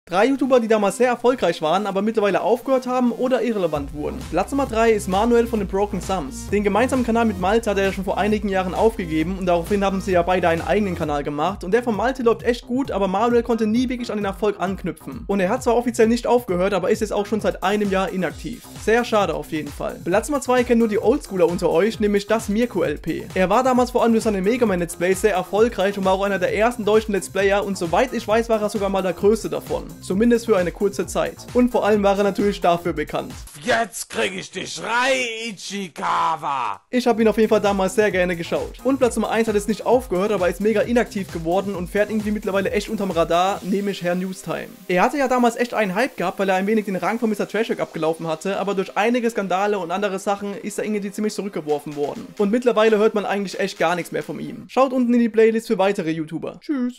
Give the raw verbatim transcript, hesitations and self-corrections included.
Drei YouTuber, die damals sehr erfolgreich waren, aber mittlerweile aufgehört haben oder irrelevant wurden. Platz Nummer drei ist Manuel von den Broken Thumbs. Den gemeinsamen Kanal mit Malte hat er ja schon vor einigen Jahren aufgegeben und daraufhin haben sie ja beide einen eigenen Kanal gemacht und der von Malte läuft echt gut, aber Manuel konnte nie wirklich an den Erfolg anknüpfen. Und er hat zwar offiziell nicht aufgehört, aber ist jetzt auch schon seit einem Jahr inaktiv. Sehr schade auf jeden Fall. Platz Nummer zwei kennen nur die Oldschooler unter euch, nämlich das Mirko L P. Er war damals vor allem durch seine Mega Man Let's Plays sehr erfolgreich und war auch einer der ersten deutschen Let's Player und soweit ich weiß, war er sogar mal der größte davon. Zumindest für eine kurze Zeit. Und vor allem war er natürlich dafür bekannt. Jetzt krieg ich dich rein, Ichikawa! Ich habe ihn auf jeden Fall damals sehr gerne geschaut. Und Platz Nummer eins hat jetzt nicht aufgehört, aber ist mega inaktiv geworden und fährt irgendwie mittlerweile echt unterm Radar, nämlich Herr Newstime. Er hatte ja damals echt einen Hype gehabt, weil er ein wenig den Rang von Mister Trashok abgelaufen hatte, aber durch einige Skandale und andere Sachen ist er irgendwie ziemlich zurückgeworfen worden. Und mittlerweile hört man eigentlich echt gar nichts mehr von ihm. Schaut unten in die Playlist für weitere YouTuber. Tschüss!